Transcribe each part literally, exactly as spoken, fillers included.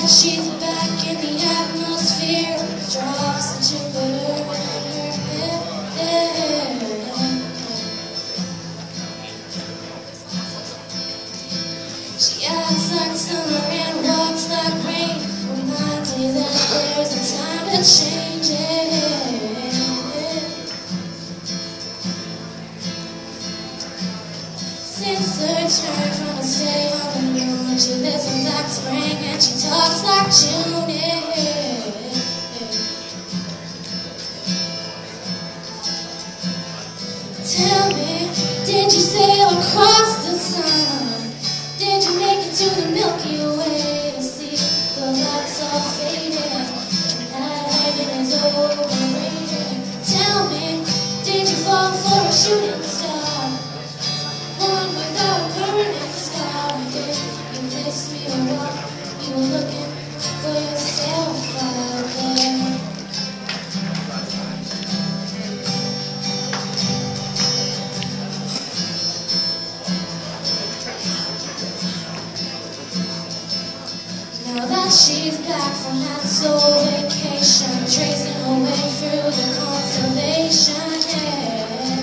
she's back in the atmosphere. Drops of Jupiter in her head. She acts like summer and walks like rain. Reminds me that there's a time to change it. Since her turn from a stay on the moon, she listens like spring and she talks like June. Tell me, did you sail across the sun? Did you make it to the Milky Way to see the lights all fading and that heaven is overrated? Tell me, did you fall for a shooting star? One without a permanent scar. Did you miss me or what? You were looking for yourself out there. Now that she's back from that soul vacation, tracing her way through the constellation, yeah.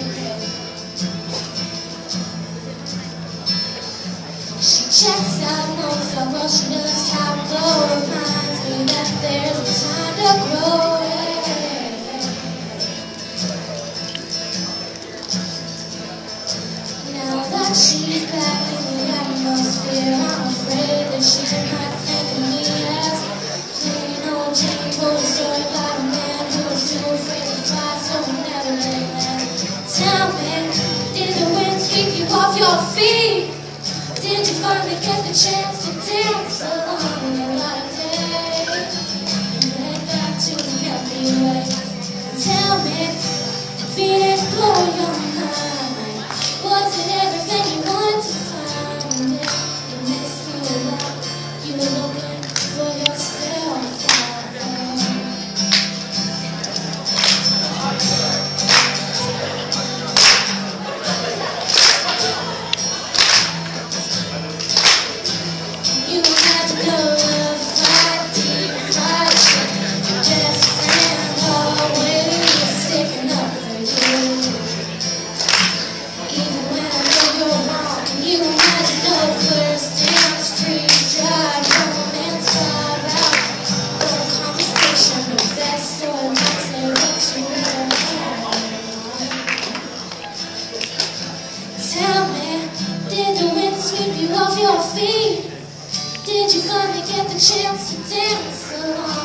She checks out notes of what she does tableau, reminds me that there's a time to grow, yeah. Now that she's back in the atmosphere, I'm afraid that she might think of me as plain old Jane. Told a story about a man who was too afraid to fly, so he never let land. Tell me, did the wind sweep you off your feet? Did you finally get the chance to dance along the light of day and head back to the Milky Way? Tell me, did Venus blow your mind? Was it everything you wanted to find? Did you miss me a lot? You were looking for yourself out there. You had to go to fight, deep fight. Your best friend always sticking up for you. Even when I know you're wrong, you had to know first dance, freeze, drive, romance, drive out. For a conversation, the best or not say what you ever had. Tell me, did the wind sweep you off your feet? Did you finally get the chance to dance along